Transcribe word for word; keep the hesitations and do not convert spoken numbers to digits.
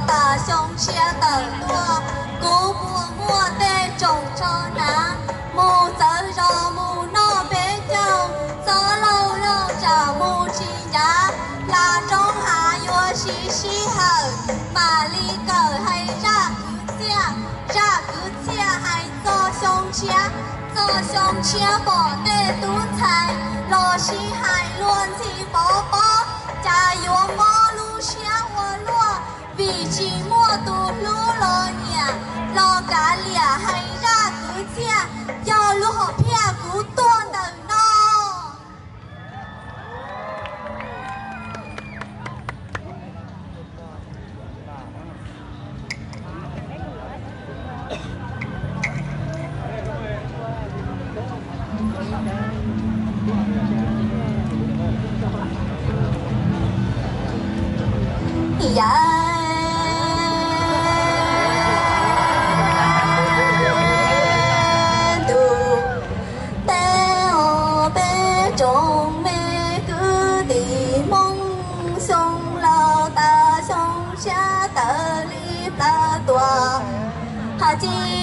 ta sông xe tờ lúa cú mùa mùa tê trồng cho ná mù giờ rò mù nó bé châu gió lâu lâu trả mù chi giá là trong hà yo xí xí hở mà ly cờ hay ra cứ chia ra cứ chia hay do sông xe do sông xe bỏ tê tú tài lo xí hay luôn thì bỏ bỏ cha yo mò lu xe hoa lúa vì chỉ mua tù lú lo nhà lo cả lìa hay ra cứ chia do lú họ pia cú tuôn đời no dạ từ teo bé trộn mê cứ tìm mong sông lao ta sông xa tờ li ta tòa hà chi